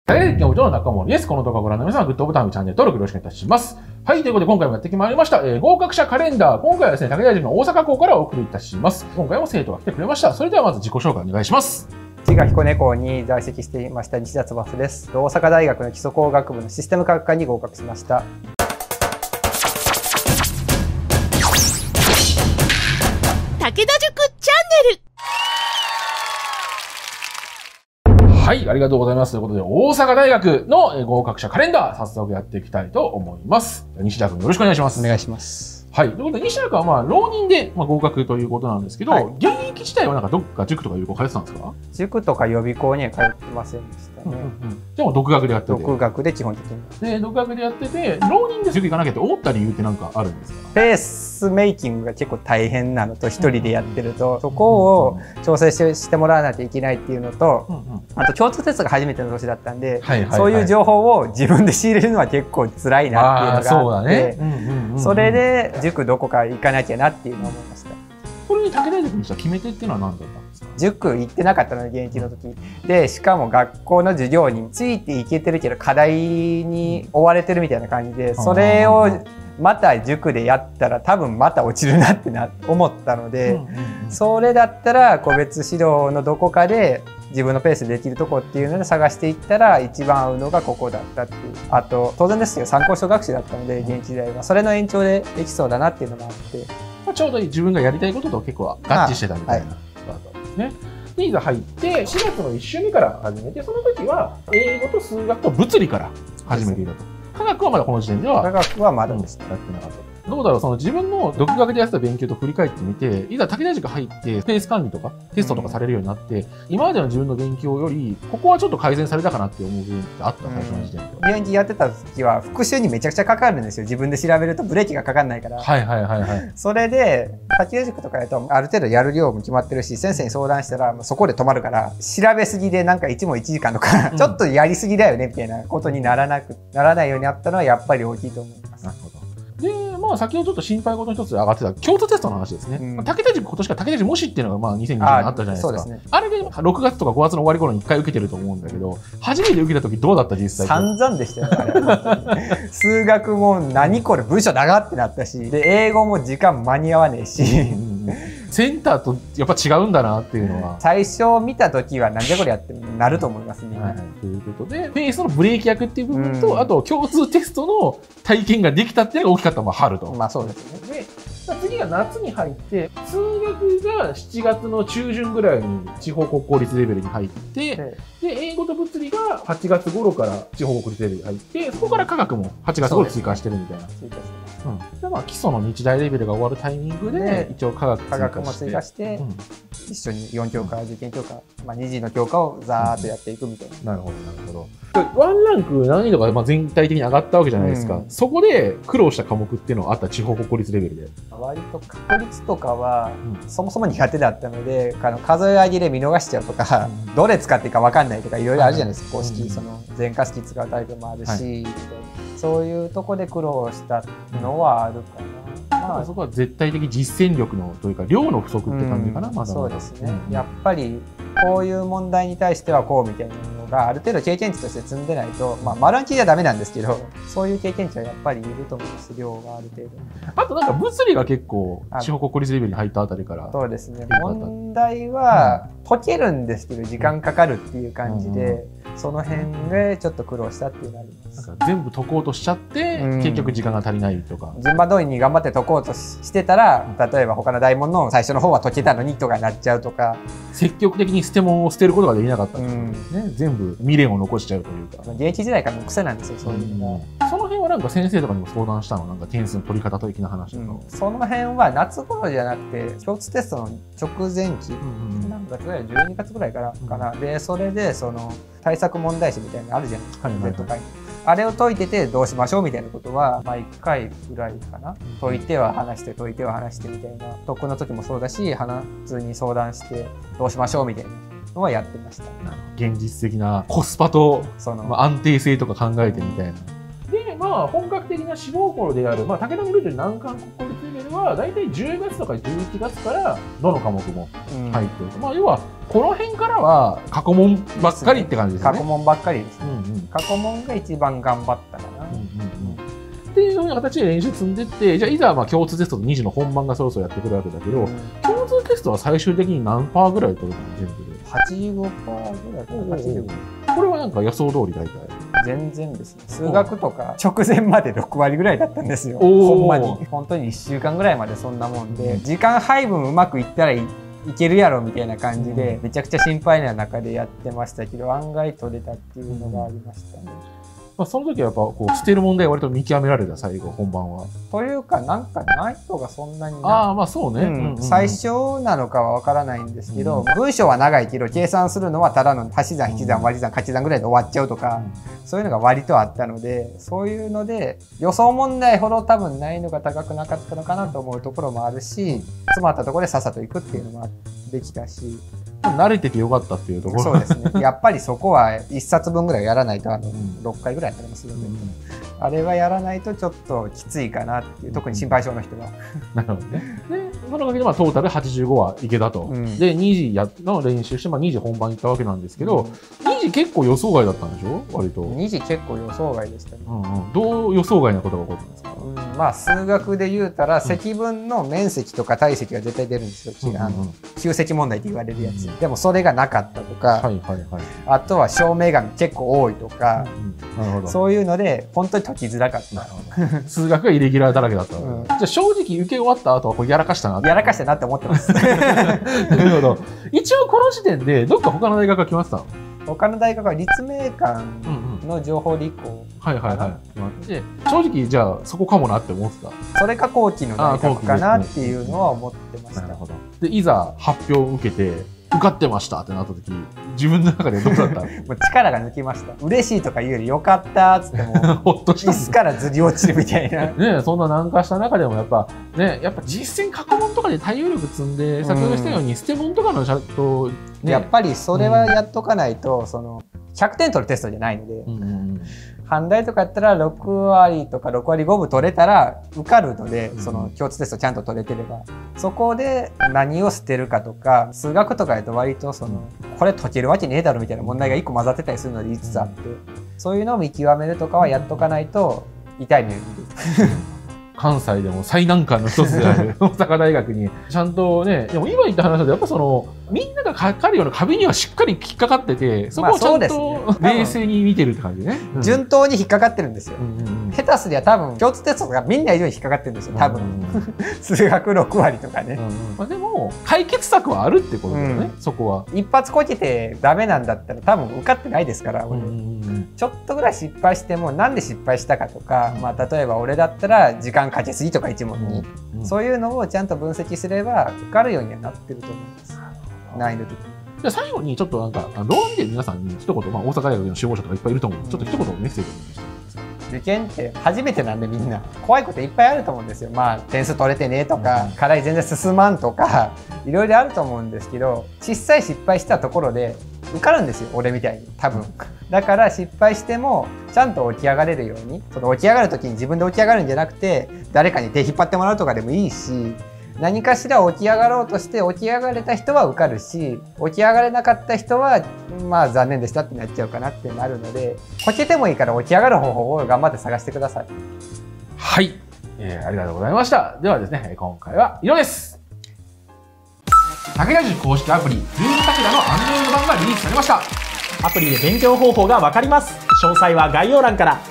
大学の音の中森です。この動画をご覧の皆さんはグッドボタン、チャンネル登録よろしくお願いいたします。はい、ということで今回もやってまいりました。合格者カレンダー。今回はですね、武田塾の大阪校からお送りいたします。今回も生徒が来てくれました。それではまず自己紹介お願いします。 滋賀彦根校に在籍していました西田翼です。大阪大学の基礎工学部のシステム科学科に合格しました。 武田塾チャンネル。 はい、ありがとうございます。ということで、大阪大学の合格者カレンダー、早速やっていきたいと思います。西田君よろしくお願いします。 お願いします。 はい。ということで、西田君はまあ、浪人で合格ということなんですけど、はい、現役自体はなんかどっか塾とか予備校通ってたんですか？ 塾とか予備校には通ってませんでしたね。 でも独学でやってて。 独学で基本的に。 で、独学でやってて、浪人で塾行かなきゃって思った理由って何かあるんですか？ ペースメイキングが結構大変なのと、一人でやってると、そこを調整してもらわないといけないっていうのと、あと共通テストが初めての年だったんで、そういう情報を自分で仕入れるのは結構辛いなっていうのがあって、それで塾どこか行かなきゃなっていうのを思いました。 これに武田塾にした決め手っていうのは何だったんですか？ 塾行ってなかったので現役の時で、しかも学校の授業についていけてるけど課題に追われてるみたいな感じで、それをまた塾でやったら多分また落ちるなって思ったので、それだったら個別指導のどこかで自分のペースでできるとこっていうので探していったら一番合うのがここだったっていう。あと当然ですけど参考書学習だったので現役時代はそれの延長でできそうだなっていうのもあって、 ちょうど自分がやりたいことと結構合致してたみたいなことだったんですね。でいざ入って4月の1週目から始めて、その時は英語と数学と物理から始めていたと。科学はまだこの時点では科学はまだでした。 やってなかったと。どうだろう、その自分の独学でやってた勉強と振り返ってみて、いざ武田塾入ってペース管理とかテストとかされるようになって、今までの自分の勉強よりここはちょっと改善されたかなって思う部分ってあった？最初の時点で。 現役やってた時は復習にめちゃくちゃかかるんですよ。自分で調べるとブレーキがかかんないから。それで武田塾とかやるとある程度やる量も決まってるし、先生に相談したらそこで止まるから、調べすぎでなんか1問1時間とかちょっとやりすぎだよねみたいなことにならないようになったのはやっぱり大きいと思います。 なるほど。で、まあ先ほどちょっと心配事の一つで上がってた共通テストの話ですね。武田塾今年から武田塾模試っていうのがまあ2020年あったじゃないですか。そうですね。あれで6月とか5月の終わり頃に1回受けてると思うんだけど、初めて受けた時どうだった実際？ 散々でしたよね。数学も何これ文章長ってなったし、で英語も時間間に合わねえし。 センターとやっぱ違うんだなっていうのは最初見た時はなんじゃこれやってなると思いますね。 ということでペースのブレーキ役っていう部分と、あと共通テストの体験ができたっていうのが大きかったのは春と。 まあそうですね。 で次が夏に入って数学が7月の中旬ぐらいに地方国公立レベルに入って、で英語と物理が8月頃から地方国立レベルに入って、そこから科学も8月頃追加してるみたいな。でまあ基礎の日大レベルが終わるタイミングで一応科学も追加して、一緒に4教科受験教科、まあ、2次の教科をざーっとやっていくみたいな。 なるほどなるほど。ワンランク難易度がまあ全体的に上がったわけじゃないですか。そこで苦労した科目っていうのはあった？地方国公立レベルで。 割と確率とかはそもそも苦手だったので、数え上げで見逃しちゃうとか、どれ使っていいか分かんないとかいろいろあるじゃないですか。公式その全化式使うタイプもあるし、そういうとこで苦労したのはあるかな。 まあそこは絶対的実践力のというか量の不足って感じかな。まだそうですね。やっぱりこういう問題に対してはこうみたいなのがある程度経験値として積んでないと、まあ丸暗記じゃダメなんですけど、そういう経験値はやっぱりいると思います。量がある程度。 あとなんか物理が結構地方国公立レベルに入ったあたりから。 そうですね。問題は解けるんですけど時間かかるっていう感じで、その辺でちょっと苦労したっていうのがあります。 全部解こうとしちゃって結局時間が足りないとか。 順番通りに頑張って解こうとしてたら、例えば他の大問の最初の方は解けたのにとかなっちゃうとか。 積極的に捨て物を捨てることができなかったんですね。全部未練を残しちゃうというか。 現役時代からの癖なんですよ、そういうのが。その辺はなんか先生とかにも相談したの？なんか点数の取り方的な話だと。 その辺は夏頃じゃなくて共通テストの直前期、何月ぐらい12月ぐらいからかな。でそれでその対策問題集みたいなのあるじゃないですか、Z会に。あれを解いててどうしましょうみたいなことは、まあ、1回ぐらいかな。解いては話して解いては話してみたいな。特訓の時もそうだし、普通に相談してどうしましょうみたいなのはやってました。 現実的なコスパと安定性とか考えてみたいな。でまあ本格的な志望校である、まあ、武田のルート難関国公立レベルは大体10月とか11月からどの科目も入ってる、まあ要はこの辺からは過去問ばっかりって感じですね。 過去問ばっかりですね。 うんうん。 過去問が一番頑張ったかな。 っていうような形で練習積んでって、じゃあいざまあ共通テストと2次の本番がそろそろやってくるわけだけど、共通テストは最終的に何パーぐらい取れたの全部で。 85%ぐらいかな。85%。 これはなんか予想通り大体。 全然ですね。数学とか直前まで6割ぐらいだったんですよ。ほんまに。本当に1週間ぐらいまでそんなもんで、時間配分うまくいったらいけるやろみたいな感じで、めちゃくちゃ心配な中でやってましたけど、案外取れたっていうのがありましたね。 まあその時はやっぱこう捨てる問題は割と見極められた、最後本番は。 というかなんか難易度がそんなにああまあそうね、 最初なのかは分からないんですけど、文章は長いけど計算するのはただの足し算引き算割り算掛け算ぐらいで終わっちゃうとか、そういうのが割とあったので、そういうので予想問題ほど多分難易度が高くなかったのかなと思うところもあるし、詰まったところでさっさと行くっていうのもできたし。 慣れててよかったっていうところ。 そうですね。やっぱりそこは1冊分ぐらいやらないと6回ぐらいやったりもするので、あれはやらないとちょっときついかなっていう、特に心配性の人は。なるほどね。 でそのおかげでまあトータル85はいけたと。で2次の練習して、まあ、2次本番行ったわけなんですけど、2次結構予想外だったんでしょ割と。 2次結構予想外でしたね。 どう予想外なことが起こったんですか？ まあ数学で言うたら積分の面積とか体積が絶対出るんですよ。集積問題って言われるやつ。でもそれがなかったとか、あとは証明が結構多いとか、そういうので本当に解きづらかった。 数学がイレギュラーだらけだった。じゃあ正直受け終わった後はこれやらかしたな。 やらかしたなって思ってます。 なるほど。一応この時点でどっか他の大学が来ました？ 他の大学は立命館の情報理工。 で正直じゃあそこかもなって思ってた。 それか後期の大学かなっていうのは思ってました。 でいざ発表を受けて受かってましたってなった時、自分の中でどうだった？もう力が抜きました。嬉しいとか言うよりよかったっつってもほっとした。 椅子からずり落ちるみたいな。 ね、そんな難化した中でもやっぱ実践過去問とかで対応力積んで、先ほどしたように捨て問とかのちゃんと、 やっぱりそれはやっとかないと、その100点取るテストじゃないので。阪大とかやったら6割とか6割5分取れたら受かるので、その共通テストちゃんと取れてれば、そこで何を捨てるかとか、数学とかやと割とそのこれ解けるわけねえだろみたいな問題が1個混ざってたりするので5つあって、そういうのを見極めるとかはやっとかないと痛い目に見る。 関西でも最難関の一つである大阪大学にちゃんとね、でも今言った話だとやっぱそのみんながかかるような壁にはしっかり引っかかってて、そこをちゃんと冷静に見てるって感じね。 順当に引っかかってるんですよ。下手すりゃ多分共通テストがみんな以上に引っかかってるんですよ。多分数学6割とかね。 でも解決策はあるってことだよね。そこは一発こけてダメなんだったら多分受かってないですから。ちょっとぐらい失敗してもなんで失敗したかとか、まあ例えば俺だったら時間かけすぎとか一問に、そういうのをちゃんと分析すれば受かるようにはなってると思います。難易度的に。 じゃあ最後にちょっとなんかローンで皆さんに一言、まあ大阪大学の志望者とかいっぱいいると思う。ちょっと一言メッセージをお願いします。 受験って初めてなんでみんな怖いこといっぱいあると思うんですよ。まあ点数取れてねとか、課題全然進まんとかいろいろあると思うんですけど、小さい失敗したところで受かるんですよ、俺みたいに多分。だから失敗してもちゃんと起き上がれるように、その起き上がる時に自分で起き上がるんじゃなくて誰かに手引っ張ってもらうとかでもいいし、何かしら起き上がろうとして起き上がれた人は受かるし、起き上がれなかった人はまあ残念でしたってなっちゃうかなってなるので、こけてもいいから起き上がる方法を頑張って探してください。 はい、ありがとうございました。ではですね、今回は以上です。武田塾公式アプリズーム武田の Android 版がリリースされました。 アプリで勉強方法がわかります。詳細は概要欄から。